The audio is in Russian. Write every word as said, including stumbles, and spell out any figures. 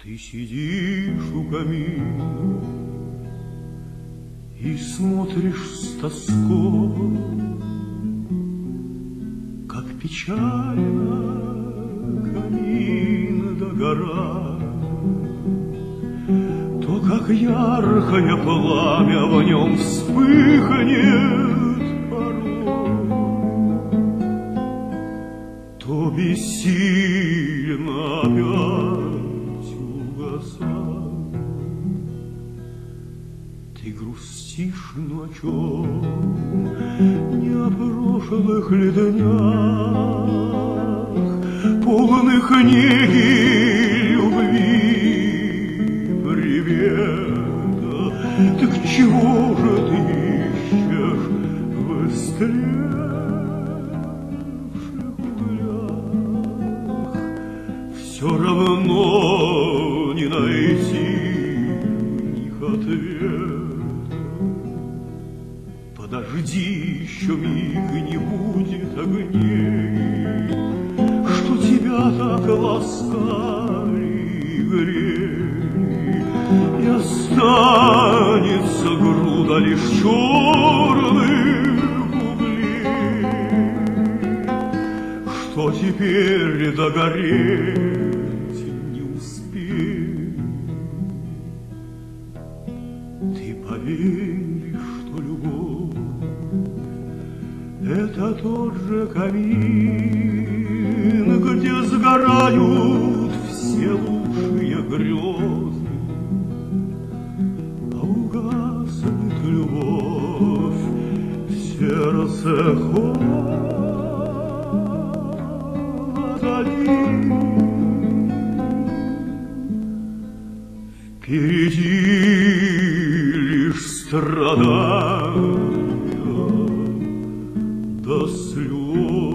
Ты сидишь у камина и смотришь с тоской, как печально камин догорает, то как яркое пламя в нем вспыхнет порой, то бессильно опять угасает. Ты грустишь, но о чем? Не о прошлых ли днях, полных неги любви привета. Так чего же ты ищешь в истлевших углях? Все равно не найти в них ответ. Подожди еще миг, не будет огней, что тебя так ласкали и грели, и останется груда лишь черных углей, что теперь догореть не успеет. Ты поверишь, что любовь — это тот же камин, где сгорают все лучшие грезы, а угаснет любовь в сердце холод один. Впереди лишь страдания до слез.